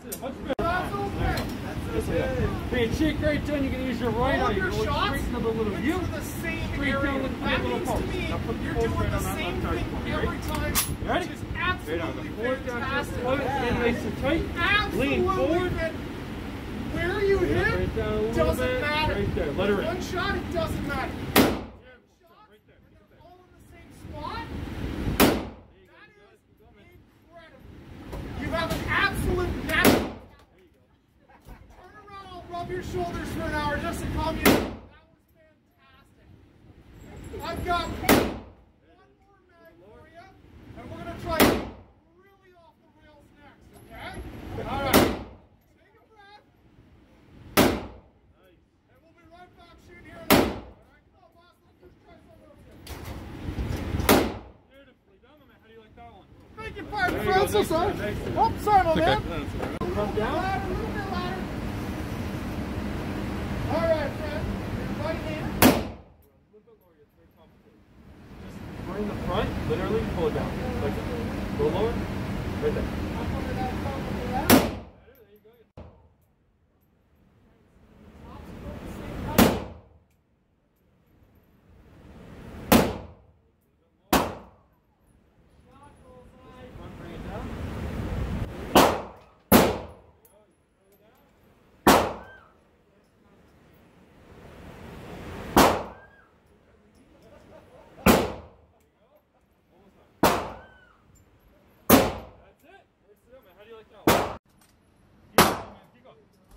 That's it. Much better. That's okay. That's it. Hey, cheek right down. You can use your right eye. You can look straight into the little U. Straight down, look at the little pulse. Now put the pulse right on that left side for me, right? You ready? Right on the forward down to the foot. In nice and tight. Lean forward. Where you hit right down a little doesn't bit. matter. Right there. Let her in. One shot, it doesn't matter. You have an absolute natural. Turn around, I'll rub your shoulders for an hour just to calm you down. That was fantastic. I've got one more mag for you, and we're going to try really off the rails next, okay? All right. Take a breath. Nice. And we'll be right back shooting here in a minute. All right, come on, boss. Let's just try some of those. Beautifully done, man. How do you like that one? Thank you, Pardon Francis. Oh, sorry, my man. Come down. A little bit louder. All right, friend. Your right hand. A little bit lower. It's very complicated. Just bring the front, literally pull it down. Like that. Go lower. Right there. Up under that thumb, under that. There you go. Bring it down. That's it. How do you like that one? Keep going, man. Keep going.